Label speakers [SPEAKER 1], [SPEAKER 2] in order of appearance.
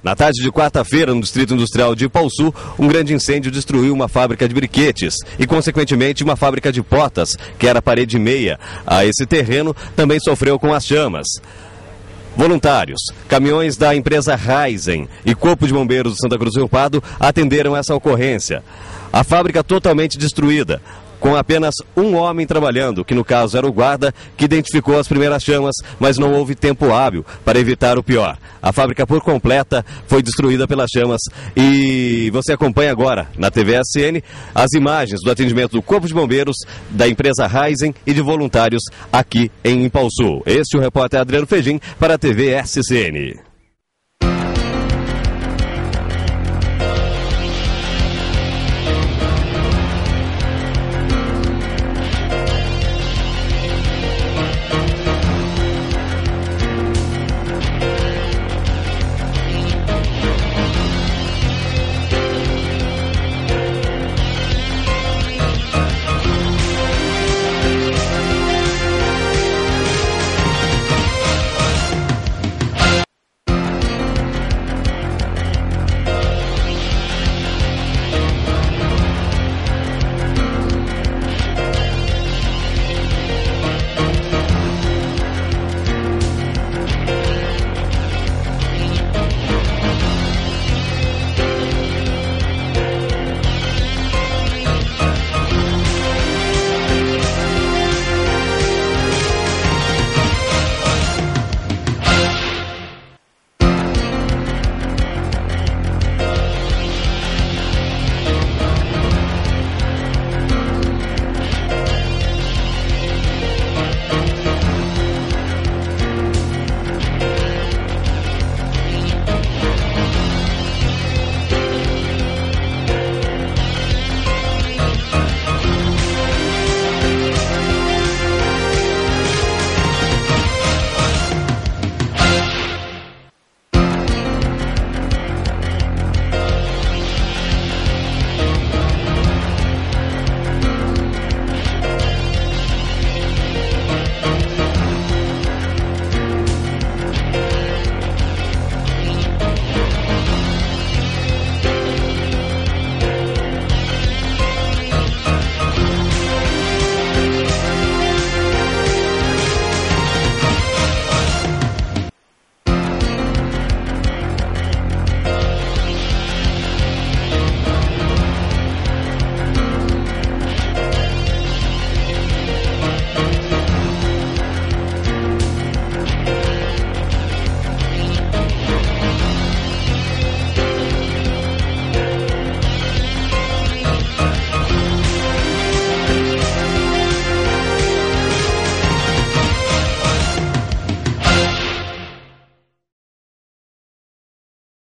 [SPEAKER 1] Na tarde de quarta-feira, no Distrito Industrial de Ipauçu, um grande incêndio destruiu uma fábrica de briquetes e, consequentemente, uma fábrica de portas, que era parede meia. Esse terreno também sofreu com as chamas. Voluntários, caminhões da empresa Raizen e Corpo de Bombeiros do Santa Cruz do Rio Pardo atenderam essa ocorrência. A fábrica totalmente destruída, com apenas um homem trabalhando, que no caso era o guarda, que identificou as primeiras chamas, mas não houve tempo hábil para evitar o pior. A fábrica por completa foi destruída pelas chamas e você acompanha agora na TV SN as imagens do atendimento do Corpo de Bombeiros, da empresa Raizen e de voluntários aqui em Ipauçu. Este é o repórter Adriano Fejim para a TV SCN.